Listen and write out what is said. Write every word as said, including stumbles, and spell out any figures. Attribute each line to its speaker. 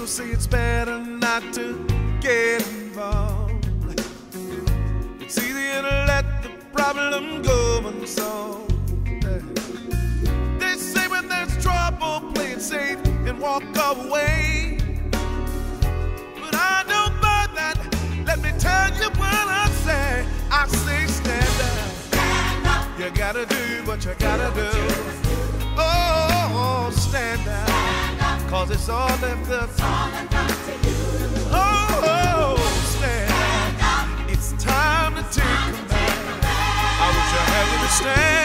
Speaker 1: people say it's better not to get involved. It's easier to let the problem go unsolved. They say when there's trouble, play it safe and walk away. But I don't buy that. Let me tell you what I say. I say stand up. Stand up. You gotta do what you gotta do. Oh, stand up. Stand up. Cause it's all left up. It's all left up to you. Oh, stand, stand up. It's time to take a back. I wish I had you to stand.